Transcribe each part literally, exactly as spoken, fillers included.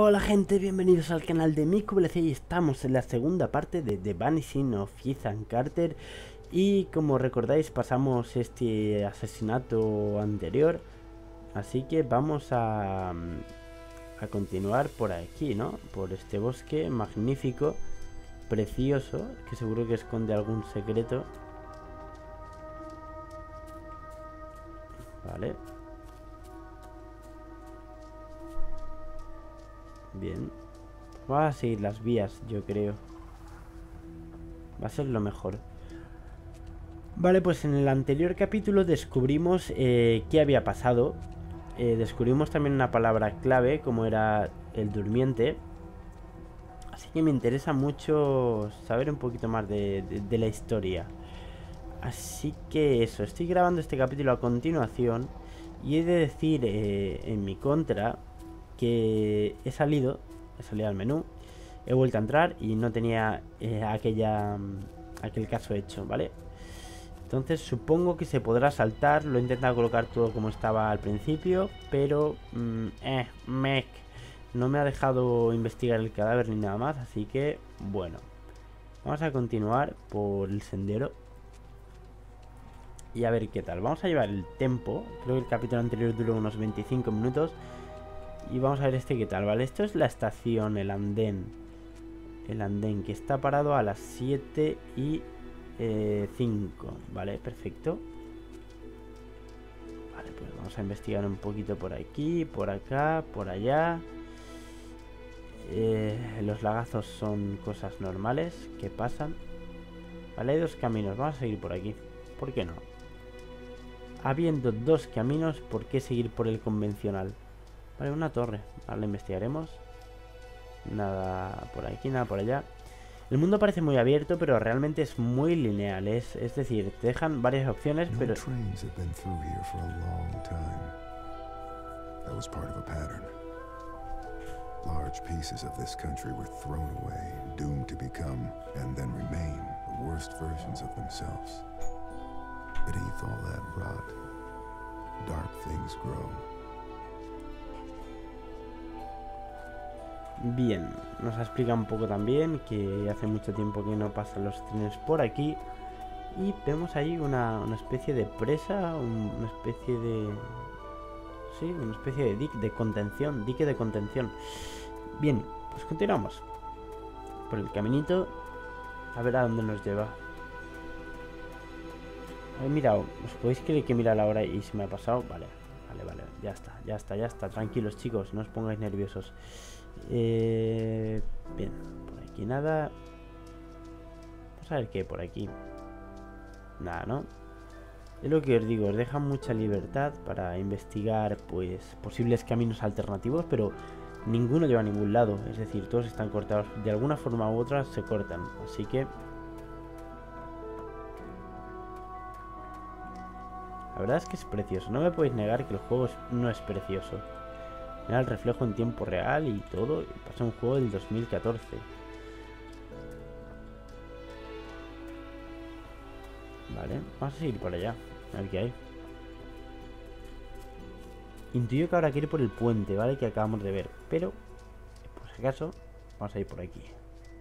Hola gente, bienvenidos al canal de MikuBLC y estamos en la segunda parte de The Vanishing of Ethan Carter. Y como recordáis pasamos este asesinato anterior, así que vamos a, a continuar por aquí, ¿no? Por este bosque magnífico, precioso, que seguro que esconde algún secreto. Vale. Bien. Vamos a seguir las vías, yo creo. Va a ser lo mejor. Vale, pues en el anterior capítulo descubrimos eh, qué había pasado. Eh, descubrimos también una palabra clave, como era el durmiente. Así que me interesa mucho saber un poquito más de, de, de la historia. Así que eso, estoy grabando este capítulo a continuación. Y he de decir eh, en mi contra que he salido, he salido al menú, he vuelto a entrar y no tenía eh, aquella, aquel caso hecho, ¿vale? Entonces supongo que se podrá saltar. Lo he intentado colocar todo como estaba al principio, pero mmm, eh, mec, no me ha dejado investigar el cadáver ni nada más. Así que bueno, vamos a continuar por el sendero y a ver qué tal. Vamos a llevar el tempo. Creo que el capítulo anterior duró unos veinticinco minutos. Y vamos a ver este qué tal, ¿vale? Esto es la estación, el andén. El andén que está parado a las siete y cinco, vale, perfecto. Vale, pues vamos a investigar un poquito por aquí, por acá, por allá. eh, Los lagazos son cosas normales que pasan. Vale, hay dos caminos, vamos a seguir por aquí. ¿Por qué no? Habiendo dos caminos, ¿por qué seguir por el convencional? Vale, una torre, ahora la investigaremos. Nada por aquí, nada por allá. El mundo parece muy abierto, pero realmente es muy lineal. Es, es decir, te dejan varias opciones, pero... Large pieces of this country were thrown away, doomed to become, and then remain, the worst versions of themselves. Beneath all that rot, dark things grow. Bien, nos explica un poco también que hace mucho tiempo que no pasan los trenes por aquí. Y vemos ahí una, una especie de presa, un, una especie de... Sí, una especie de dique de contención, dique de contención. Bien, pues continuamos por el caminito, a ver a dónde nos lleva. He mirado, ¿os podéis creer que mira la hora y se me ha pasado? Vale, vale, vale, ya está, ya está, ya está. Tranquilos chicos, no os pongáis nerviosos. Eh, bien, por aquí nada. Vamos a ver qué hay por aquí. Nada, ¿no? Es lo que os digo, os dejan mucha libertad para investigar pues posibles caminos alternativos, pero ninguno lleva a ningún lado. Es decir, todos están cortados. De alguna forma u otra se cortan. Así que... la verdad es que es precioso. No me podéis negar que el juego es, no es precioso. Mira el reflejo en tiempo real y todo. Pasa un juego del dos mil catorce. Vale, vamos a seguir por allá. A ver qué hay. Intuyo que ahora quiere ir por el puente, ¿vale? Que acabamos de ver. Pero, por si acaso, vamos a ir por aquí.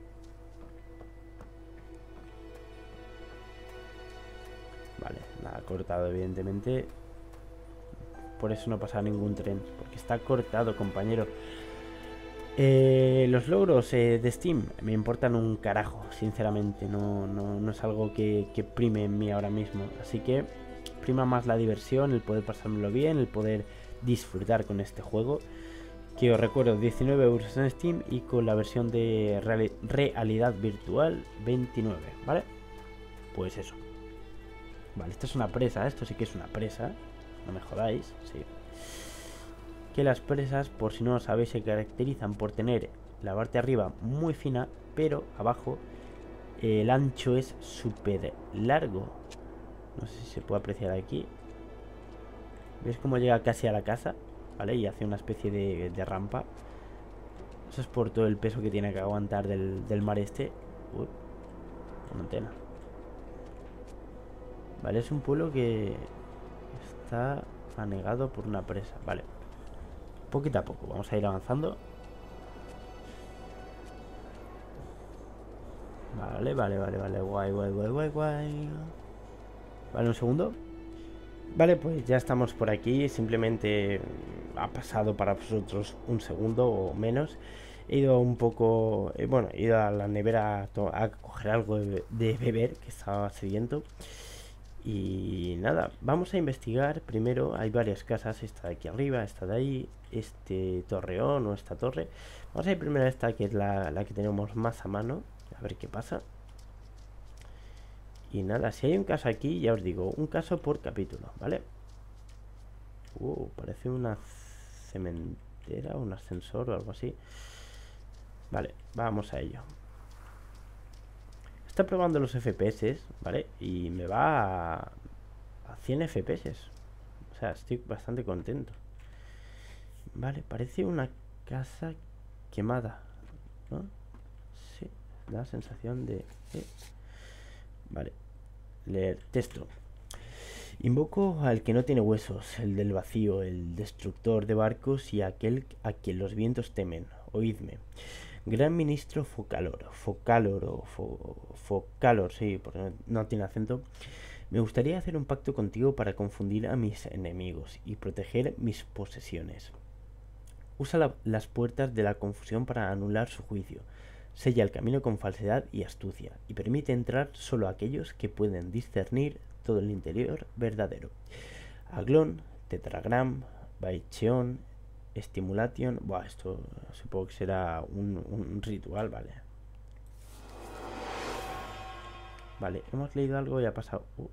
Vale, nada cortado, evidentemente. Por eso no pasa ningún tren, porque está cortado, compañero. Eh, los logros eh, de Steam me importan un carajo, sinceramente. No, no, no es algo que, que prime en mí ahora mismo. Así que prima más la diversión, el poder pasármelo bien, el poder disfrutar con este juego. Que os recuerdo, diecinueve euros en Steam y con la versión de reali realidad virtual veintinueve, ¿vale? Pues eso. Vale, esto es una presa, esto sí que es una presa. No me jodáis, sí. Que las presas, por si no lo sabéis, se caracterizan por tener la parte arriba muy fina, pero abajo eh, el ancho es súper largo. No sé si se puede apreciar aquí. ¿Ves cómo llega casi a la casa? ¿Vale? Y hace una especie de, de rampa. Eso es por todo el peso que tiene que aguantar del, del mar este. Uy, una antena. Vale, es un pueblo que está anegado por una presa. Vale. Poquito a poco, vamos a ir avanzando. Vale, vale, vale, vale. Guay, guay, guay, guay, guay. Vale, un segundo. Vale, pues ya estamos por aquí. Simplemente ha pasado para vosotros un segundo o menos. He ido un poco... eh, bueno, he ido a la nevera a, to- a coger algo de, de beber, que estaba sediento. Y nada, vamos a investigar. Primero, hay varias casas. Esta de aquí arriba, esta de ahí, este torreón o esta torre. Vamos a ir primero a esta, que es la, la que tenemos más a mano. A ver qué pasa. Y nada, si hay un caso aquí, ya os digo, un caso por capítulo, ¿vale? Uh, parece una cementera, un ascensor o algo así. Vale, vamos a ello. Está probando los F P S, ¿vale? Y me va a, a cien F P S. O sea, estoy bastante contento. Vale, parece una casa quemada, ¿no? Sí, da la sensación de... eh. Vale, leer texto. Invoco al que no tiene huesos, el del vacío, el destructor de barcos y aquel a quien los vientos temen. Oídme. Gran ministro Focalor, Focalor o Fo, Focalor, sí, porque no, no tiene acento. Me gustaría hacer un pacto contigo para confundir a mis enemigos y proteger mis posesiones. Usa la, las puertas de la confusión para anular su juicio. Sella el camino con falsedad y astucia, y permite entrar solo a aquellos que pueden discernir todo el interior verdadero. Aglón, Tetragram, Baicheon, Stimulation. Buah, esto supongo que será un, un ritual, vale. Vale, hemos leído algo y ha pasado. Uh.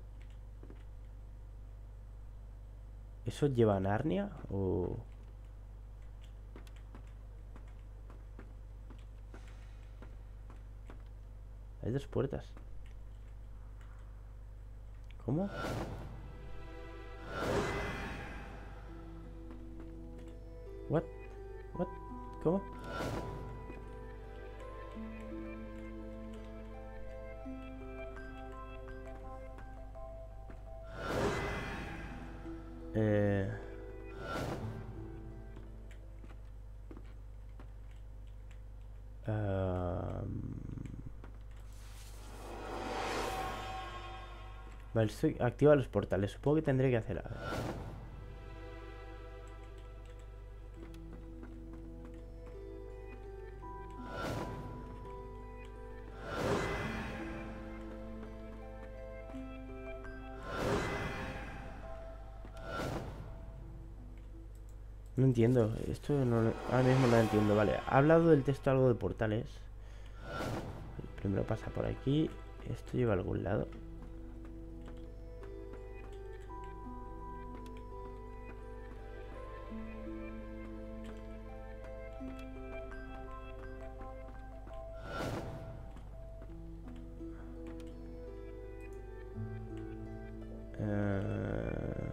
¿Eso lleva a Narnia o...? Hay dos puertas. ¿Cómo? What? What? ¿Cómo? Eh... Um... Vale, estoy... activa los portales. Supongo que tendré que hacer... A ver. No entiendo, esto no lo- ahora mismo no lo entiendo, vale. Ha hablado del texto algo de portales. Primero pasa por aquí. Esto lleva a algún lado. Eh,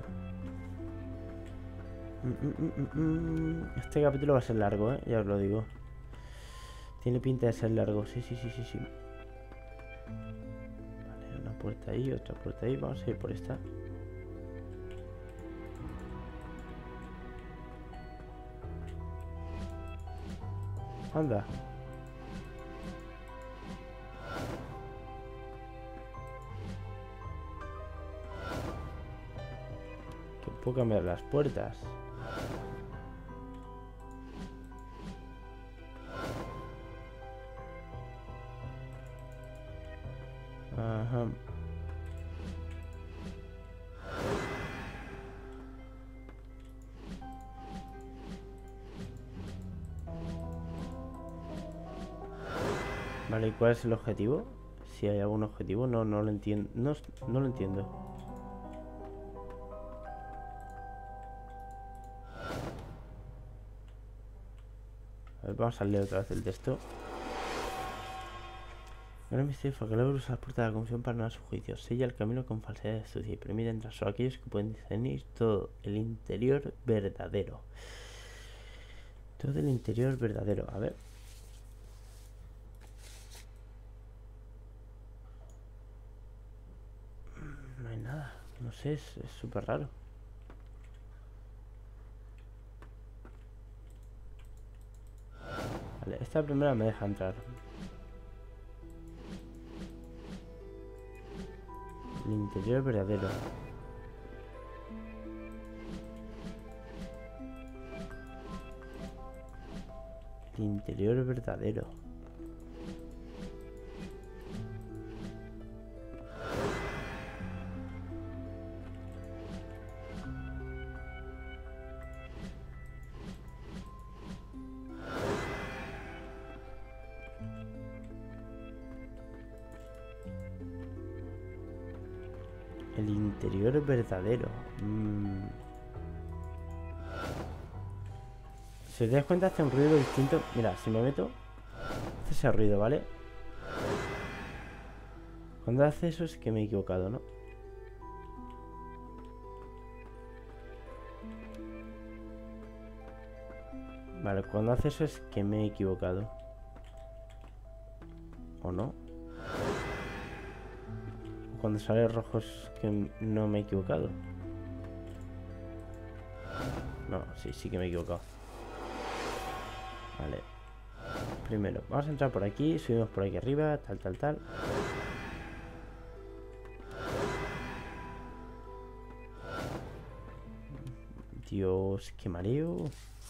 mm, mm, mm, mm. Este capítulo va a ser largo, ¿eh? Ya os lo digo. Tiene pinta de ser largo, sí, sí, sí, sí, sí. Vale, una puerta ahí, otra puerta ahí. Vamos a ir por esta. Anda. Que puedo cambiar las puertas. Ajá. Vale, ¿y cuál es el objetivo? Si hay algún objetivo, no, no lo entiendo. No, no lo entiendo. A ver, vamos a leer otra vez el texto. Gran misterio Focalor usa la puerta de la confusión para anular su juicio. Sella el camino con falsedad y astucia y permite entrar solo a aquellos que pueden discernir todo el interior verdadero. Todo el interior verdadero. A ver. No hay nada. No sé, es súper raro. Vale, esta primera me deja entrar. El interior verdadero. El interior verdadero. El interior verdadero. Mm. Si te das cuenta, hace un ruido distinto. Mira, si me meto, hace ese ruido, ¿vale? Cuando hace eso es que me he equivocado, ¿no? Vale, cuando hace eso es que me he equivocado. ¿O no? Cuando sale rojo es que no me he equivocado. No, sí, sí que me he equivocado. Vale. Primero, vamos a entrar por aquí. Subimos por aquí arriba, tal, tal, tal. Dios, qué mareo.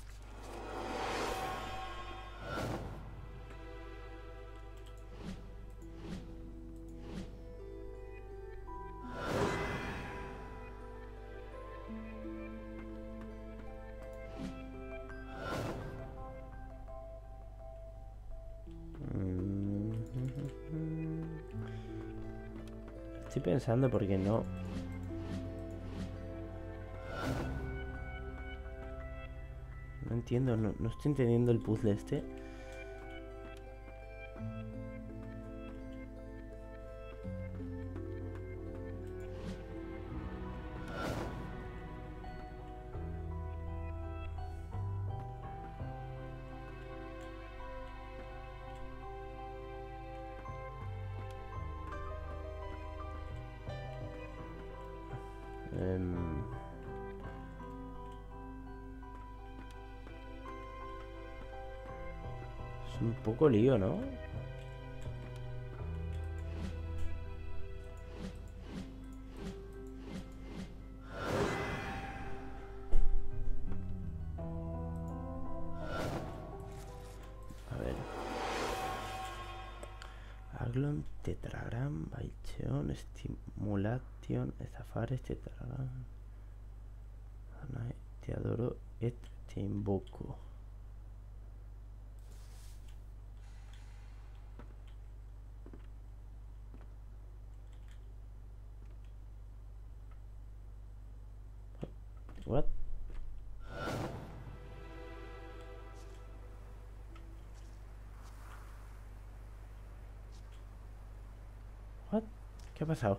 Estoy pensando porque no... No entiendo, no, no estoy entendiendo el puzzle este. Um... Es un poco lío, ¿no? A ver. Aglon, tetragram, baicheon, estimulation, zafares, tetragram. Te adoro et te invoco. What? What? ¿Qué ha pasado?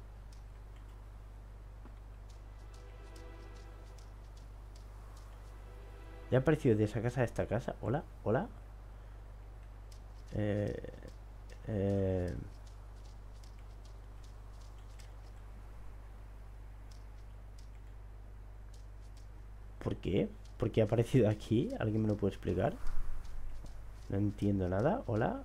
Ya ha aparecido de esa casa a esta casa. Hola, hola. Eh, eh... ¿Por qué? ¿Por qué ha aparecido aquí? ¿Alguien me lo puede explicar? No entiendo nada. Hola.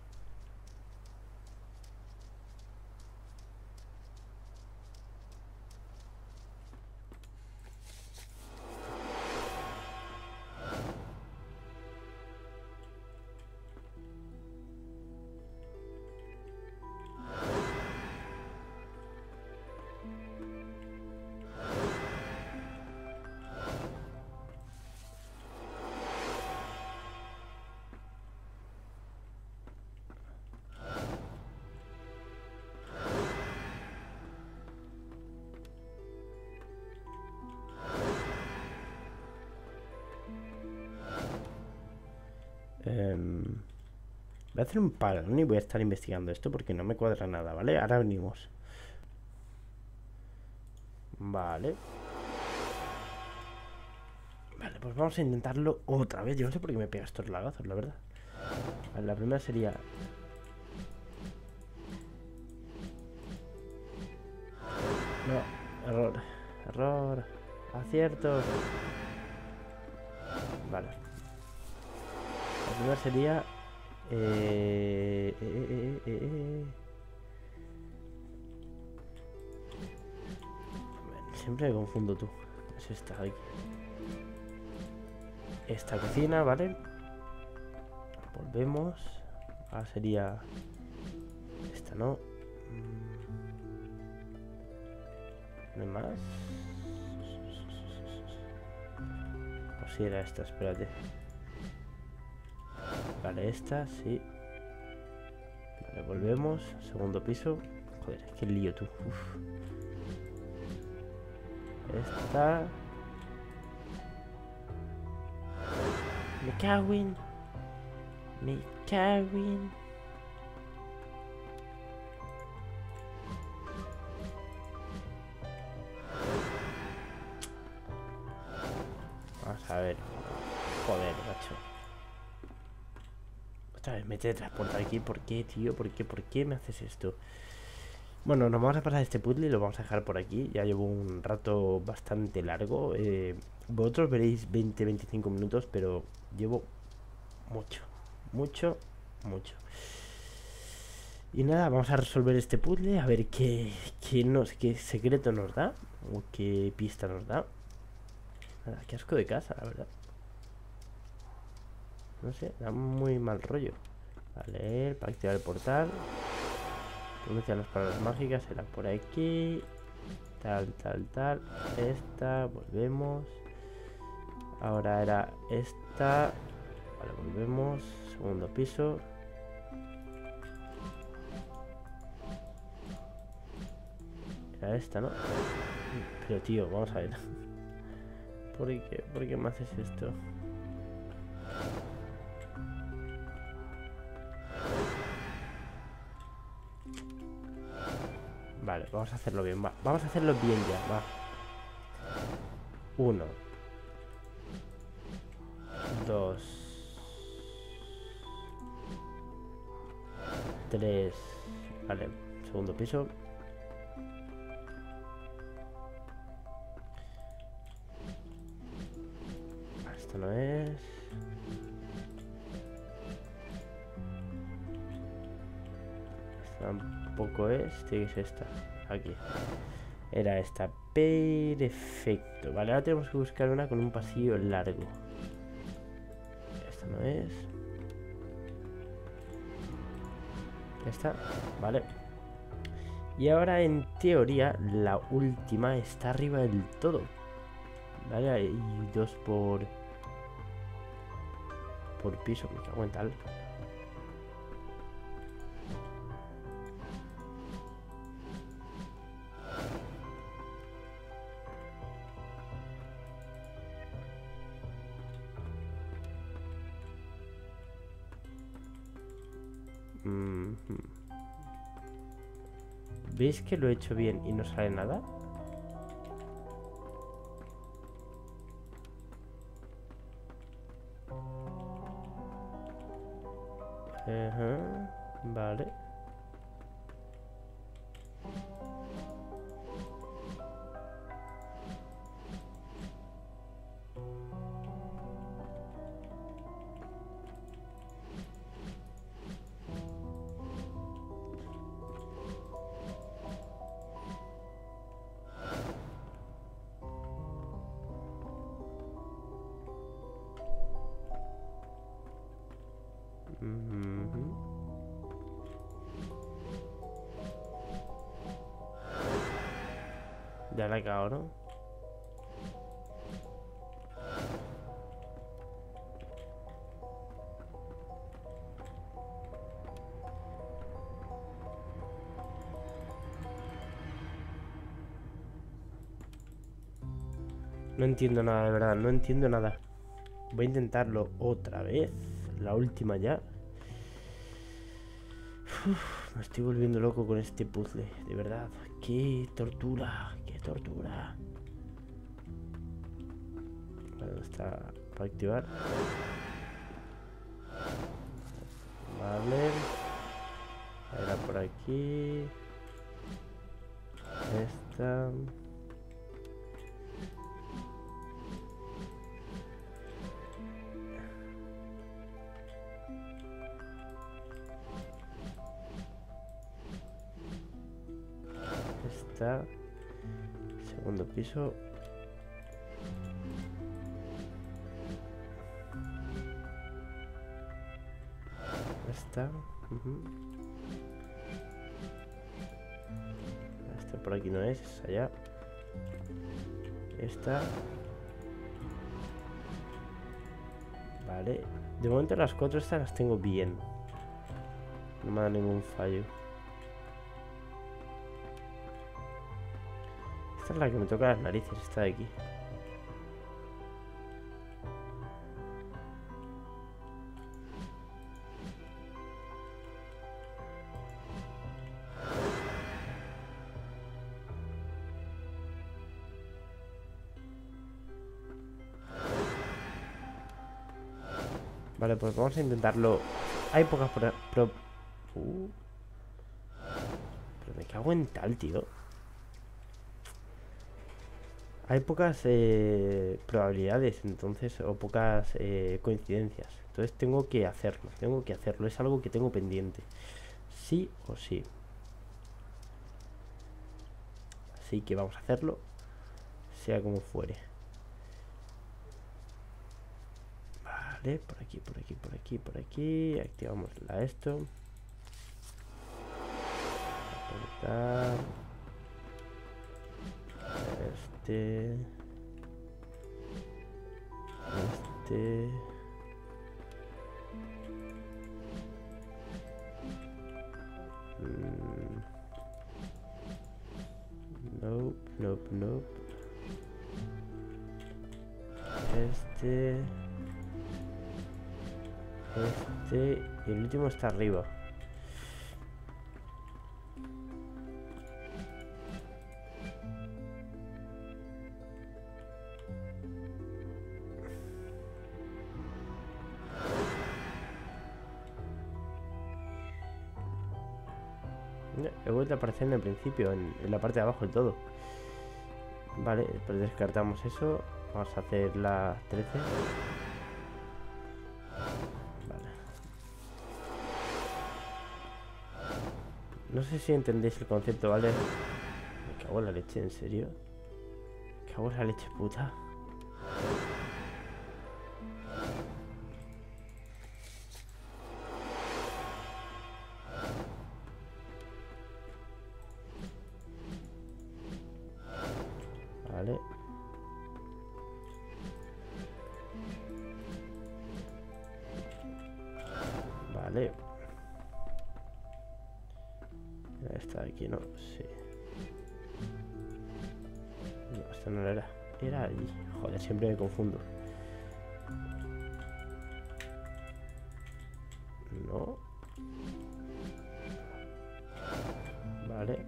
Um, voy a hacer un parón y voy a estar investigando esto porque no me cuadra nada, ¿vale? Ahora venimos. Vale. Vale, pues vamos a intentarlo otra vez. Yo no sé por qué me pega estos lagazos, la verdad. Vale, la primera sería... No, error. Error. Acierto. Vale. La primera sería... Eh, eh, eh, eh, eh. Siempre me confundo tú. Es esta de aquí. Esta cocina, ¿vale? Volvemos. Ahora sería... Esta no. ¿No hay más? O si era esta, espérate. Vale, esta, sí. Vale, volvemos. Segundo piso. Joder, qué lío tú. Uf. Esta. Me cago en. Me cago en. Vamos a ver. Joder, macho. Otra vez me teletransporta aquí. ¿Por qué, tío? ¿Por qué? ¿Por qué me haces esto? Bueno, nos vamos a pasar este puzzle y lo vamos a dejar por aquí. Ya llevo un rato bastante largo. Eh, vosotros veréis veinte a veinticinco minutos, pero llevo mucho, mucho, mucho. Y nada, vamos a resolver este puzzle, a ver qué, qué, nos, qué secreto nos da, o qué pista nos da. Nada, qué asco de casa, la verdad. No sé, da muy mal rollo. Vale, para activar el portal. Pronuncia las palabras mágicas, será por aquí. Tal, tal, tal. Esta, volvemos. Ahora era esta. Vale, volvemos. Segundo piso. Era esta, ¿no? Pero tío, vamos a ver. ¿Por qué? ¿Por qué me haces esto? Vale, vamos a hacerlo bien, va. Vamos a hacerlo bien ya, va. Uno. Dos. Tres. Vale, segundo piso. Esto no es. Esta tampoco es. Tiene que ser esta. Aquí. Era esta. Perfecto. Vale, ahora tenemos que buscar una con un pasillo largo. Esta no es. Esta. Vale. Y ahora en teoría la última está arriba del todo. Vale, hay dos por... Por piso, me cago en tal. Mm-hmm. ¿Veis que lo he hecho bien y no sale nada? Ajá, vale. Mm-hmm. Ya la he cagado, ¿no? No entiendo nada, de verdad, no entiendo nada. Voy a intentarlo otra vez. La última ya. Uf, me estoy volviendo loco con este puzzle, de verdad. Qué tortura, qué tortura. Vale, ¿dónde está para activar? Vale. Era por aquí. Esta. Esta. Segundo piso. Esta. Uh-huh. Esta por aquí no es, es allá. Esta. Vale. De momento las cuatro estas las tengo bien. No me da ningún fallo. Esta es la que me toca las narices, esta de aquí. Vale, pues vamos a intentarlo. Hay pocas pro... pro... Uh. Pero me cago en tal, tío. Hay pocas eh, probabilidades, entonces, o pocas eh, coincidencias. Entonces tengo que hacerlo, tengo que hacerlo. Es algo que tengo pendiente. Sí o sí. Así que vamos a hacerlo, sea como fuere. Vale, por aquí, por aquí, por aquí, por aquí. Activamos la esto. Aportar. Este. Este. Mm. Nope, nope, nope. Este. Este. Y el último está arriba. He vuelto a aparecer en el principio, en, en la parte de abajo del todo. Vale, pues descartamos eso. Vamos a hacer la trece. Vale. No sé si entendéis el concepto, ¿vale? Me cago en la leche, ¿en serio? Me cago en la leche, puta. Vale. Vale. Esta de aquí, ¿no? Sí. No, esta no era. Era allí. Joder, siempre me confundo. No. Vale.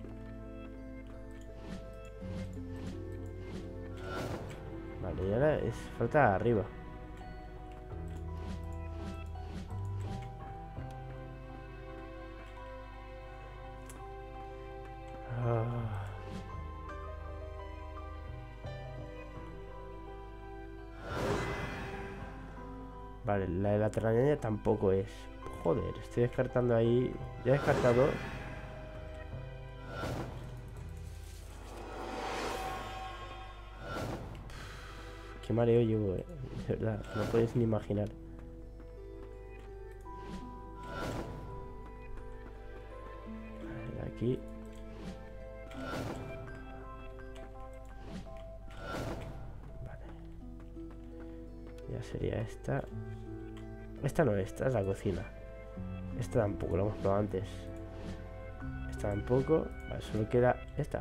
Vale, y ahora es falta arriba. Ah. Vale, la de la telaraña tampoco es. Joder, estoy descartando ahí. Ya he descartado. Qué mareo llevo, eh. De verdad, no podéis ni imaginar. Vale, aquí. Vale. Ya sería esta. Esta no, esta es la cocina. Esta tampoco, lo hemos probado antes. Esta tampoco. Vale, solo queda esta.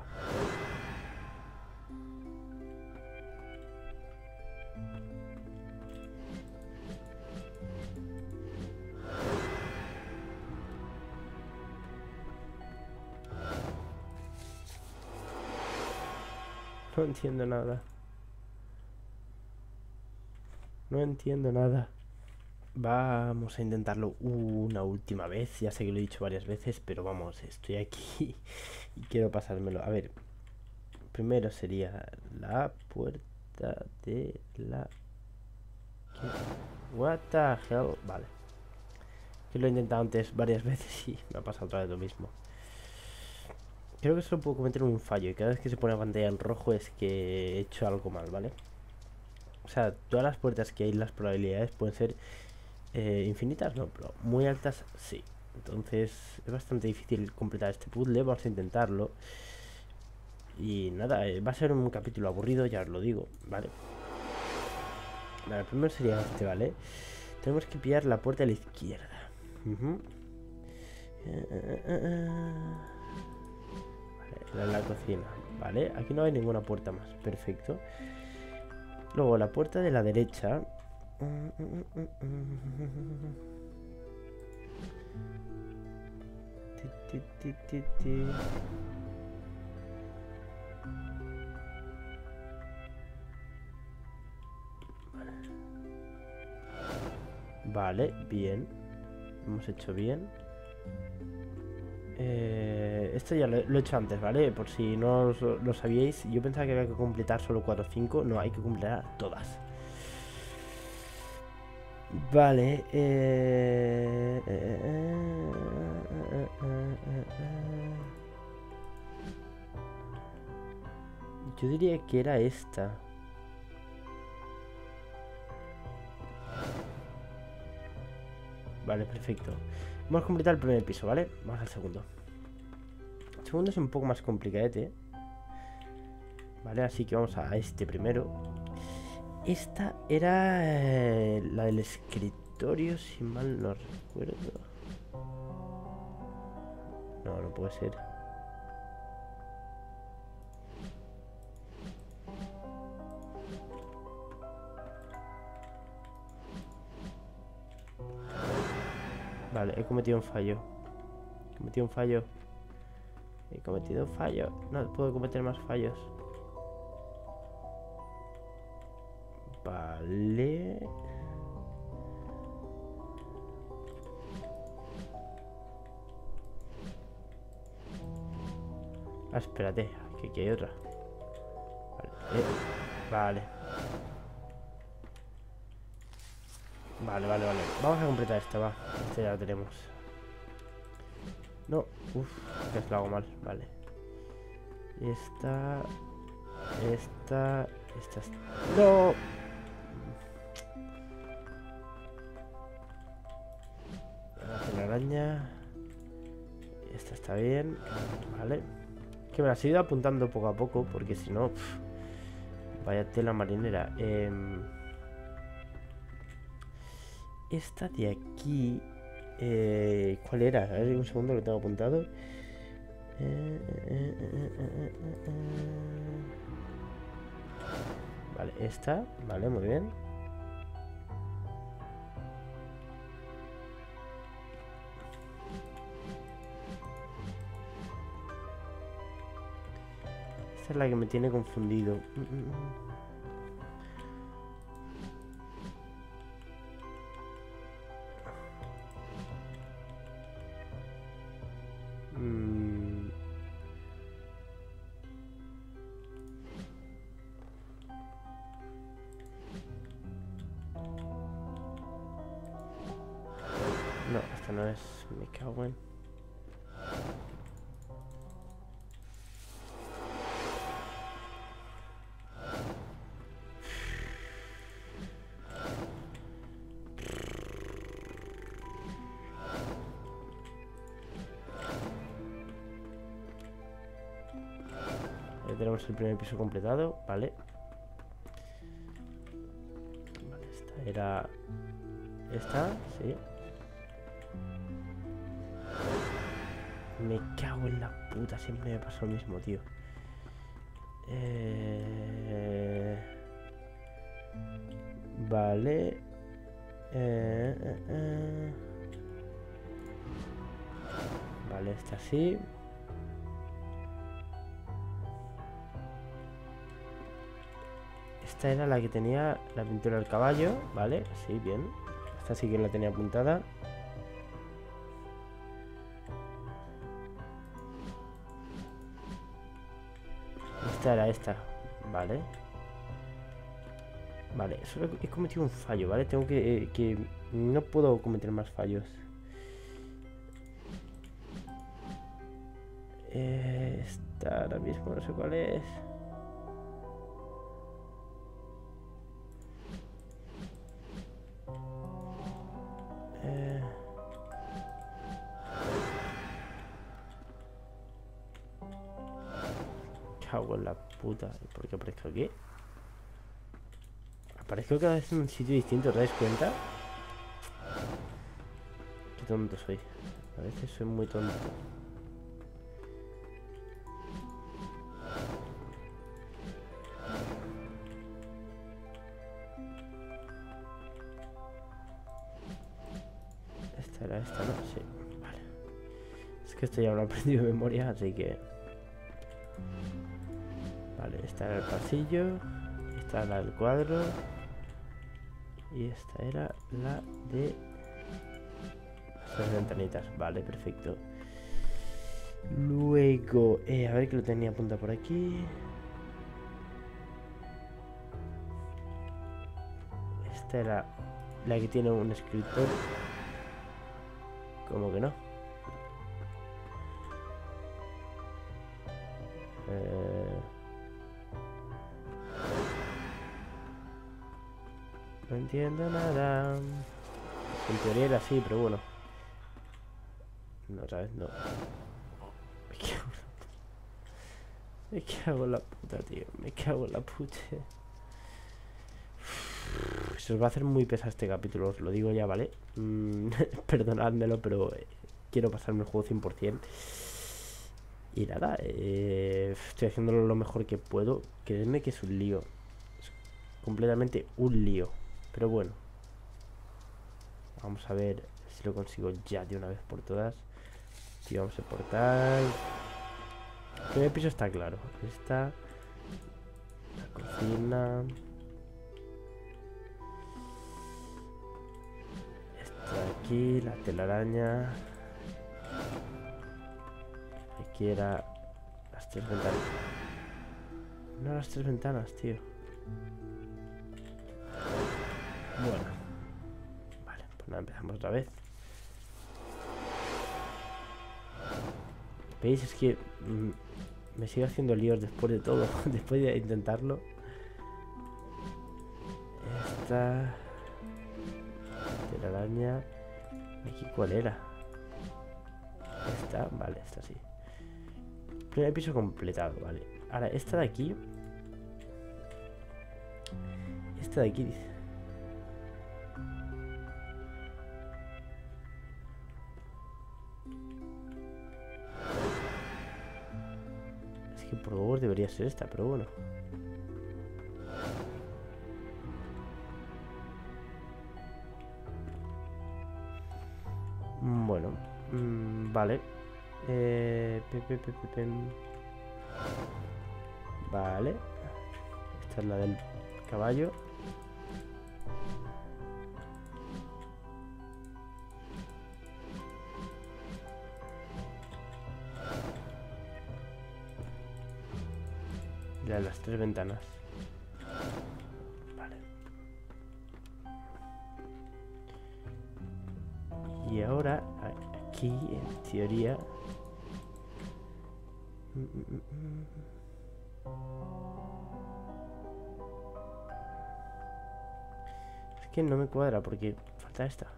No entiendo nada. No entiendo nada. Vamos a intentarlo una última vez. Ya sé que lo he dicho varias veces, pero vamos, estoy aquí y quiero pasármelo. A ver, primero sería la puerta de la... ¿Qué? What the hell? Vale. Que lo he intentado antes varias veces y me ha pasado otra vez lo mismo. creo que solo puedo cometer un fallo y cada vez que se pone la pantalla en rojo es que he hecho algo mal, ¿vale? O sea, todas las puertas que hay, las probabilidades pueden ser eh, infinitas, no, pero muy altas sí. Entonces es bastante difícil completar este puzzle, vamos a intentarlo. Y nada, eh, va a ser un capítulo aburrido, ya os lo digo, ¿vale? Vale, el primero sería este, ¿vale? Tenemos que pillar la puerta a la izquierda. Uh-huh. eh, eh, eh, vale, la, la cocina, ¿vale? Aquí no hay ninguna puerta más, perfecto. Luego la puerta de la derecha. Ti, ti, ti, ti. Vale, bien. Hemos hecho bien. Eh, esto ya lo, lo he hecho antes, ¿vale? Por si no os, lo sabíais. Yo pensaba que había que completar solo cuatro o cinco. No, hay que completar todas. Vale. Eh, eh, eh, eh, eh, eh. Yo diría que era esta. Vale, perfecto. Vamos a completar el primer piso, ¿vale? Vamos al segundo. El segundo es un poco más complicadete. Vale, así que vamos a este primero. Esta era eh, la del escritorio, si mal no recuerdo. No, no puede ser. Vale, he cometido un fallo. He cometido un fallo. He cometido un fallo. No puedo cometer más fallos. Vale. Ah, espérate, que aquí hay otra. Vale. Eh, vale. Vale, vale, vale. Vamos a completar esta, va. Esta ya la tenemos. No, uff, que es lo hago mal. Vale. Esta. Esta. Esta. No. La araña. Esta está bien. Vale. Que me las he ido apuntando poco a poco. Porque si no. Pff, vaya tela marinera. Eh, esta de aquí. Eh, ¿Cuál era? A ver, un segundo, lo tengo apuntado. Eh, eh, eh, eh, eh, eh, eh. Vale, esta. Vale, muy bien. Esta es la que me tiene confundido. Mm. No, esta no es. Me cago en. Ya tenemos el primer piso completado, vale. Vale, esta era. Esta, sí. Me cago en la puta, siempre me pasa lo mismo, tío. Eh... Vale. Eh, eh, eh. Vale, esta sí. Esta era la que tenía la pintura del caballo, ¿vale? Sí, bien. Esta sí que la tenía apuntada. Esta era esta, ¿vale? Vale, solo he cometido un fallo, ¿vale? Tengo que... Eh, que no puedo cometer más fallos. Eh, esta ahora mismo no sé cuál es. Eh... Cago en la puta. ¿Por qué aparezco aquí? Aparezco cada vez en un sitio distinto, ¿te das cuenta? Qué tonto soy. A veces soy muy tonto. Esta era esta, ¿no? Sí, vale. Es que esto ya lo he aprendido de memoria, así que... Vale, esta era el pasillo. Esta era el cuadro. Y esta era la de... las ventanitas. Vale, perfecto. Luego... Eh, a ver que lo tenía apuntado por aquí. Esta era la que tiene un escritor. ¿Cómo que no? Eh... No entiendo nada. En teoría era así, pero bueno. No, ¿sabes? No. Me cago en la puta, tío. Me cago en la puta. Se os va a hacer muy pesado este capítulo, os lo digo ya, ¿vale? Mm, perdonádmelo, pero eh, quiero pasarme el juego cien por cien. Y nada, eh, estoy haciéndolo lo mejor que puedo. Creedme que es un lío. Es completamente un lío. Pero bueno. Vamos a ver si lo consigo ya de una vez por todas. Aquí vamos a portal. El primer piso está claro. Esta. La cocina. Aquí, la telaraña. Aquí era las tres ventanas. No las tres ventanas, tío. Bueno. Vale, pues nada, empezamos otra vez. ¿Veis? Es que mmm, me sigo haciendo líos después de todo. Después de intentarlo. Esta... telaraña. ¿Aquí cuál era? Esta, vale, esta sí. Primer piso completado, vale. Ahora, esta de aquí. Esta de aquí dice. Es que por favor debería ser esta, pero bueno. Bueno, mmm, vale. Eh, pe, pe, pe, pe, pe. Vale. Esta es la del caballo. La de las tres ventanas. Vale. Y ahora, aquí, en teoría... Es que no me cuadra porque falta esta.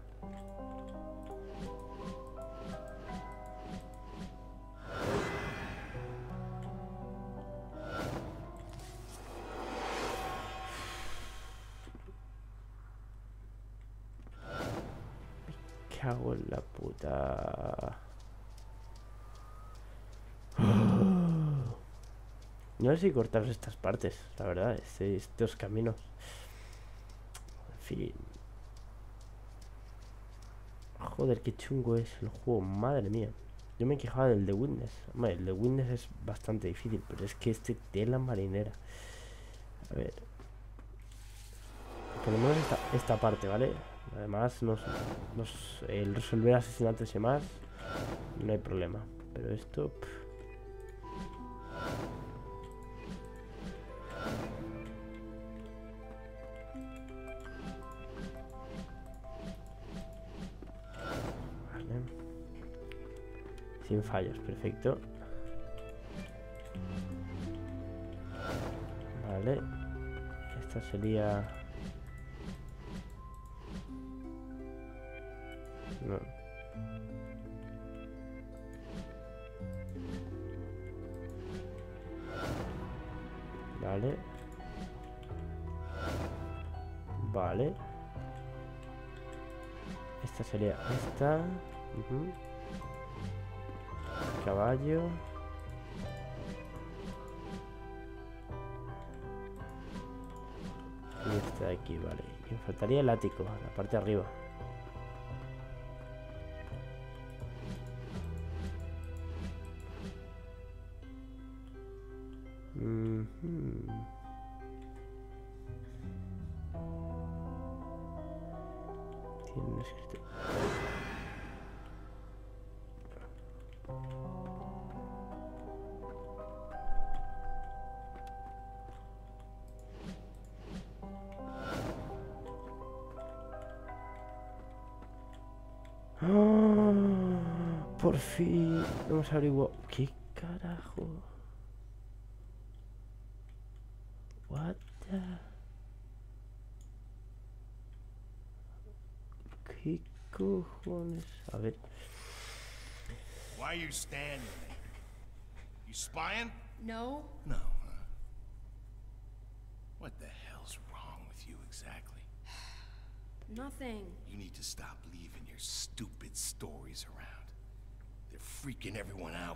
Me cago en la puta. No sé si cortaros estas partes, la verdad, este, estos caminos. En fin. Joder, qué chungo es el juego, madre mía. Yo me quejaba del The Witness. Hombre, el The Witness es bastante difícil, pero es que este tela marinera. A ver. Por lo menos esta, esta parte, ¿vale? Además, nos, nos, el resolver asesinatos y demás, no hay problema. Pero esto... Pff. Sin fallos, perfecto. esta sería... No. Vale. Vale. Esta sería esta. Uh-huh. Caballo. Y esta de aquí, vale. Y me faltaría el ático, la parte de arriba. Uh-huh. Tiene un escrito. ¡Oh! Por fin hemos averiguado. ¿Qué carajo? What the... ¿Qué cojones? A ver. Why are you standing there? You spying? No. No, huh? What the hell's wrong with you exactly? Nothing. You need to stop leaving your stupid stories around. They're freaking everyone out.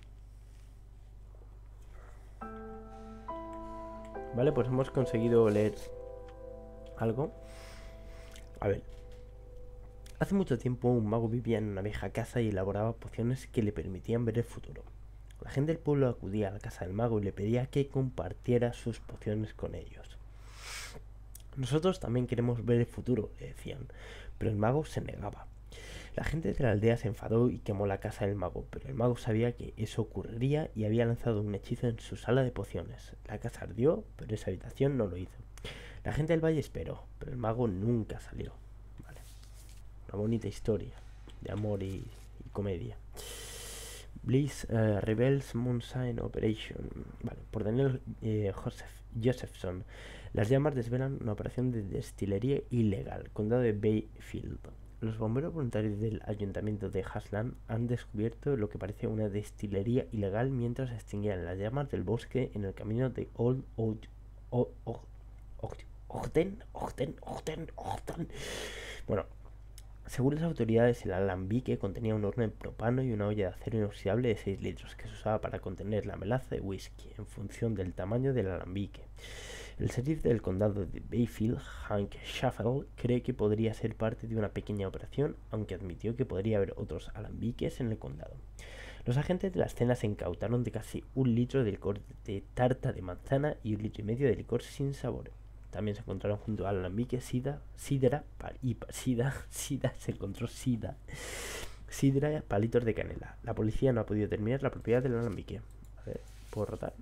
Vale, pues hemos conseguido leer algo. A ver. Hace mucho tiempo un mago vivía en una vieja casa y elaboraba pociones que le permitían ver el futuro. La gente del pueblo acudía a la casa del mago y le pedía que compartiera sus pociones con ellos. Nosotros también queremos ver el futuro, le decían, pero el mago se negaba. La gente de la aldea se enfadó y quemó la casa del mago, pero el mago sabía que eso ocurriría y había lanzado un hechizo en su sala de pociones. La casa ardió, pero esa habitación no lo hizo. La gente del valle esperó, pero el mago nunca salió. Vale. Una bonita historia de amor y, y comedia. Bliss uh, Rebels Moonshine Operation. Vale, por Daniel eh, Joseph, Josephson. Las llamas desvelan una operación de destilería ilegal, condado de Bayfield. Los bomberos voluntarios del ayuntamiento de Hasland han descubierto lo que parece una destilería ilegal mientras extinguían las llamas del bosque en el camino de Old Ogden. Ogden, Ogden, Ogden, Ogden. Bueno, según las autoridades, el alambique contenía un horno en propano y una olla de acero inoxidable de seis litros que se usaba para contener la melaza de whisky en función del tamaño del alambique. El sheriff del condado de Bayfield, Hank Schaffel, cree que podría ser parte de una pequeña operación, aunque admitió que podría haber otros alambiques en el condado. Los agentes de la escena se incautaron de casi un litro de licor de tarta de manzana y un litro y medio de licor sin sabor. También se encontraron junto al alambique sida, sidra y sida, sida, se encontró sida, sidra y palitos de canela. La policía no ha podido determinar la propiedad del alambique. A ver, ¿puedo rotar?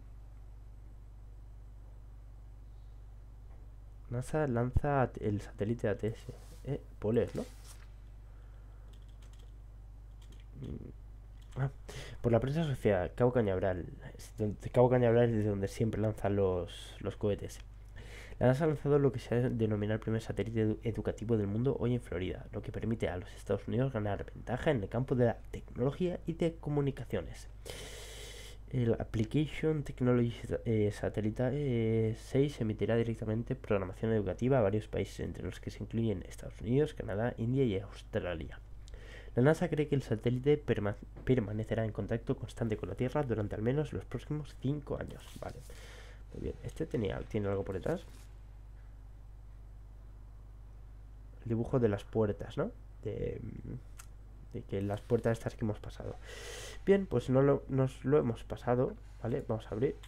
NASA lanza el satélite A T S. Eh, Poles, ¿no? Ah, por la prensa asociada, Cabo Cañaveral. Cabo Cañaveral es de donde siempre lanzan los, los cohetes. La NASA ha lanzado lo que se ha denominado el primer satélite edu educativo del mundo hoy en Florida, lo que permite a los Estados Unidos ganar ventaja en el campo de la tecnología y de comunicaciones. El Application Technology eh, Satellite eh, seis emitirá directamente programación educativa a varios países, entre los que se incluyen Estados Unidos, Canadá, India y Australia. La NASA cree que el satélite perma permanecerá en contacto constante con la Tierra durante al menos los próximos cinco años. Vale, muy bien. Este tenía, tiene algo por detrás. El dibujo de las puertas, ¿no? De, de que las puertas estas que hemos pasado. Bien, pues no lo, nos lo hemos pasado, ¿vale? Vamos a abrir.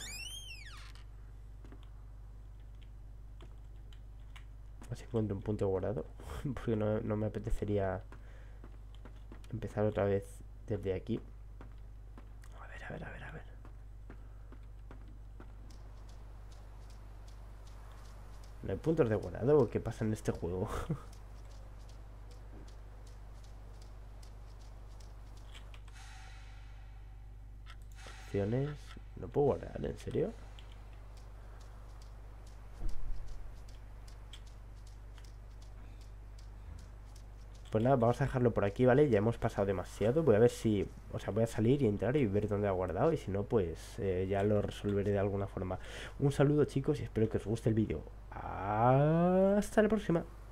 A ver si encuentro un punto guardado. Porque no, no me apetecería empezar otra vez desde aquí. A ver, a ver, a ver, a ver. ¿No hay puntos de guardado? ¿Qué pasa en este juego? ¿No puedo guardar? ¿En serio? Pues nada, vamos a dejarlo por aquí, ¿vale? Ya hemos pasado demasiado. Voy a ver si... O sea, voy a salir y entrar y ver dónde ha guardado. Y si no, pues eh, ya lo resolveré de alguna forma. Un saludo, chicos, y espero que os guste el vídeo. Hasta la próxima.